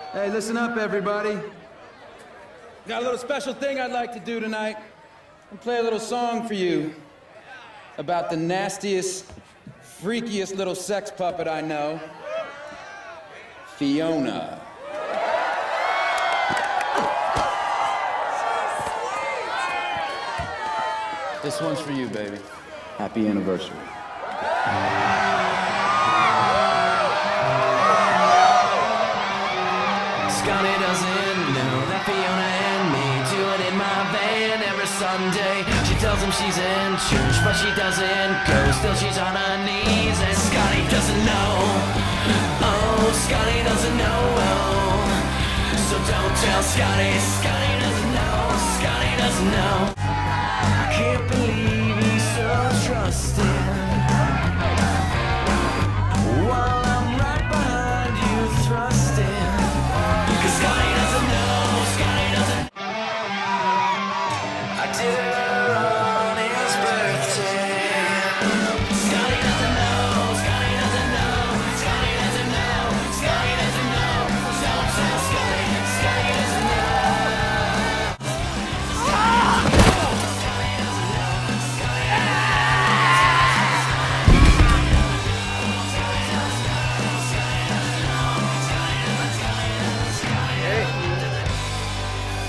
Hey, listen up, everybody. Got a little special thing I'd like to do tonight. And play a little song for you about the nastiest, freakiest little sex puppet I know, Fiona. This one's for you, baby. Happy anniversary. Scotty doesn't know that Fiona and me do it in my van every Sunday. She tells him she's in church, but she doesn't go. Still she's on her knees, and Scotty doesn't know. Oh, Scotty doesn't know. So don't tell Scotty. Scotty doesn't know. Scotty doesn't know. I can't believe he's so trusting. While I'm right behind you thrusting. Scotty doesn't know, Scotty doesn't. I did her on his birthday. Scotty doesn't know, Scotty doesn't know, Scotty doesn't know, Scotty doesn't know. Don't tell Scotty, Scotty doesn't know.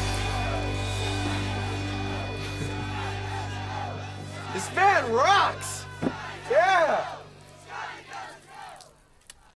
This band rocks!